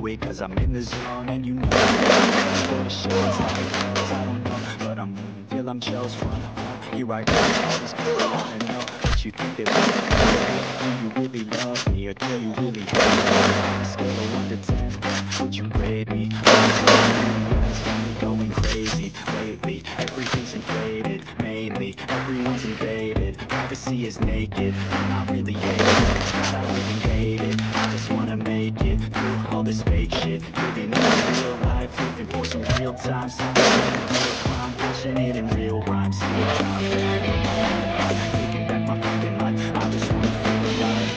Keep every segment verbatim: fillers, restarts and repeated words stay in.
do it cause I'm in the zone. And you know it's for the shows like those, I don't know, but I'm moving till I'm just front home. Here I go, all these people wanna know what you think they love me. Do you really love me, or do you really hate me? On a scale of one to ten, would you grade me? It's got me going crazy lately. Everything's inflated, mainly everyone's invaded. Privacy is naked, I'm not really hating, I really hate it. I just wanna make it through all this fake shit. Living in real life, living for some real time. Something real crime, passionate in real rhymes. See it drop back in my head, taking back my fucking life. I just wanna feel alive.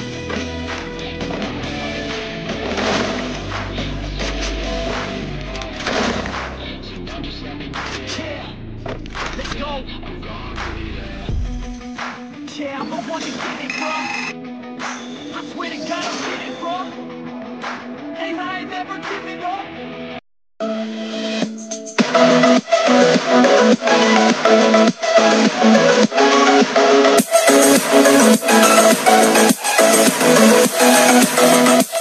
Let's go. Yeah, I'm the one to get it, bro. I swear to God, I'm getting it, bro. Hey, I ain't never giving